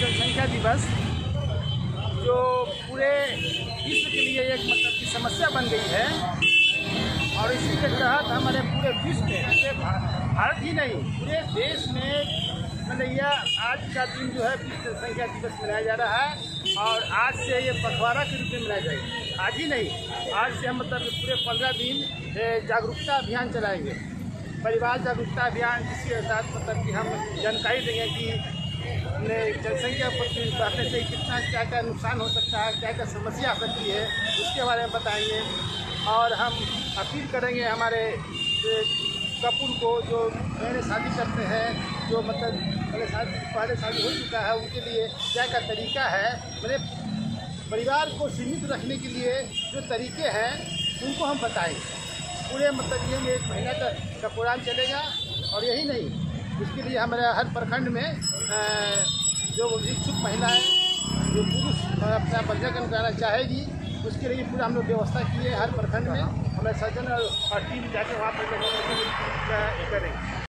जनसंख्या दिवस जो पूरे विश्व के लिए एक मतलब की समस्या बन गई है और इसी के तहत हमारे पूरे विश्व में, पूरे भारत ही नहीं पूरे देश में मतलब यह आज का दिन जो है विश्व जनसंख्या दिवस मनाया जा रहा है। और आज से ये पखवाड़ा के रूप में मनाया जाएगा। आज ही नहीं, आज से हम मतलब पूरे 15 दिन जागरूकता अभियान चलाएंगे, परिवार जागरूकता अभियान, जिसके साथ मतलब कि हम जानकारी देंगे कि जनसंख्या बढ़ने से कितना क्या क्या नुकसान हो सकता है, क्या क्या समस्या आ सकती है, उसके बारे में बताएंगे। और हम अपील करेंगे हमारे कपल को जो पहले शादी करते हैं, जो मतलब पहले शादी हो चुका है, उनके लिए क्या क्या तरीका है, मतलब परिवार को सीमित रखने के लिए जो तरीके हैं उनको हम बताएंगे। पूरे मतलब ये 1 महीना का प्रोग्राम चलेगा। और यही नहीं, इसके लिए हमारे हर प्रखंड में जो इच्छुक महिलाएं, जो पुरुष अपना पंजीकरण कराना चाहेगी, उसके लिए पूरा हम लोग व्यवस्था की है। हर प्रखंड में हमारे सर्जन और टीम जाके वहाँ पर करेंगे।